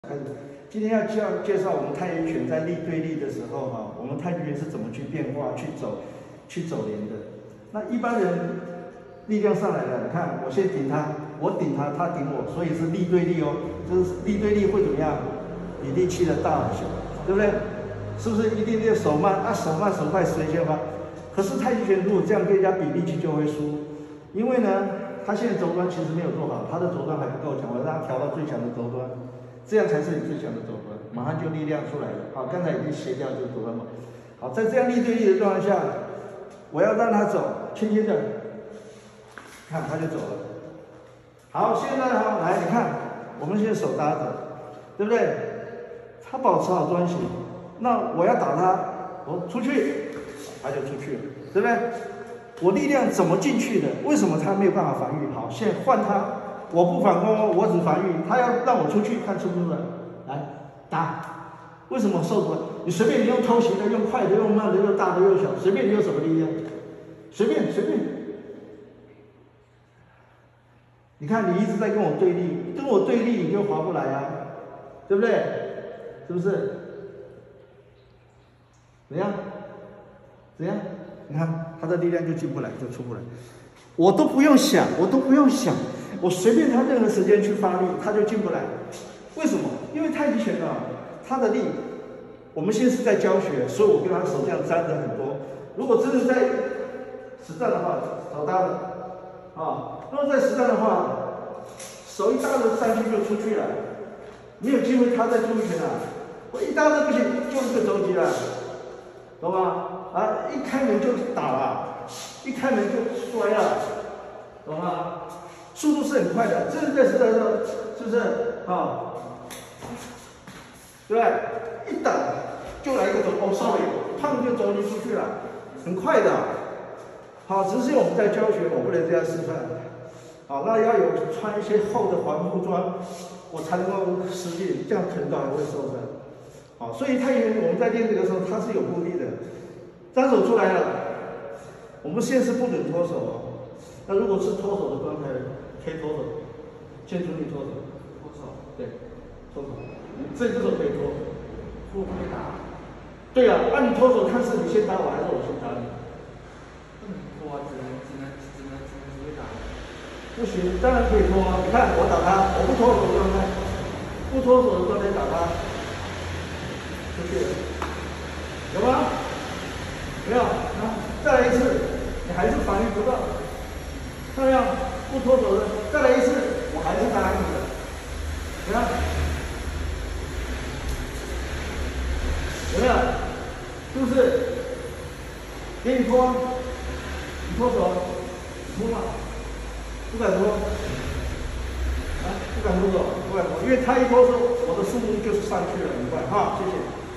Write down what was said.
今天要介绍我们太极拳在力对力的时候哈，我们太极拳是怎么去变化、去走连的。那一般人力量上来了，你看我先顶他，我顶他，他顶我，所以是力对力哦。就是力对力会怎么样？比力气的大小，对不对？是不是一定要手慢啊？手慢手快谁先发？可是太极拳如果这样跟人家比力气就会输，因为呢，他现在肘端其实没有做好，他的肘端还不够强，我要让他调到最强的肘端。这样才是你最强的肘端，马上就力量出来了。好，刚才已经斜掉这个肘端嘛。好，在这样力对力的状态下，我要让他走，轻轻的，看他就走了。好，现在好，来你看，我们现在手搭着，对不对？他保持好端形，那我要打他，我出去，他就出去了，对不对？我力量怎么进去的？为什么他没有办法防御？好，现在换他。我不反攻哦，我只防御。他要让我出去，看出不出来？来打，为什么受不了？你随便你用偷袭的，用快的，用慢的，用大的，用小，随便你有什么力量，随便。你看你一直在跟我对立，跟我对立你就划不来啊，对不对？是不是？怎样？你看他的力量就进不来，就出不来。我都不用想，我随便他任何时间去发力，他就进不来。为什么？因为太极拳啊，他的力，我们现在是在教学，所以我跟他手这样粘着很多。如果真的在实战的话，手搭着啊，如果在实战的话，手一搭着上去就出去了，没有机会他再出一拳了。我一搭着不行，就一个肘击了，懂吗？啊，一开门就打了，一开门就摔了，懂吗？速度是很快的，这是在实战的时候，是不是啊？对不对？一打就来一个肘，哦 ，sorry， 胖就肘击出去了，很快的。好，只是我们在教学，我不能这样示范。好，那要有穿一些厚的防护装，我才能够使劲，这样疼到还会受伤。好，所以太极拳我们在练这个时候，它是有目的的。单手出来了，我们现在是不准脱手哦。那如果是脱手的状态，可以脱手，先处理脱手，对，脱手，这只手可以脱，不可以打。对啊，按你脱手看是你先打我还是我先打你？ 不能脱啊，只能打。 不行，当然可以脱啊。你看我打他，我不脱手的状态，不脱手的状态打他，出去了，有吗？没有，再来一次，你还是反应不到，看到没有？不脱手的，再来一次，我还是打你的，怎么样？有没有？是不是？给你脱，你脱手，你脱吗？不敢脱，啊，不敢脱手，因为他一脱手，我的速度就是上去了，很快哈，谢谢。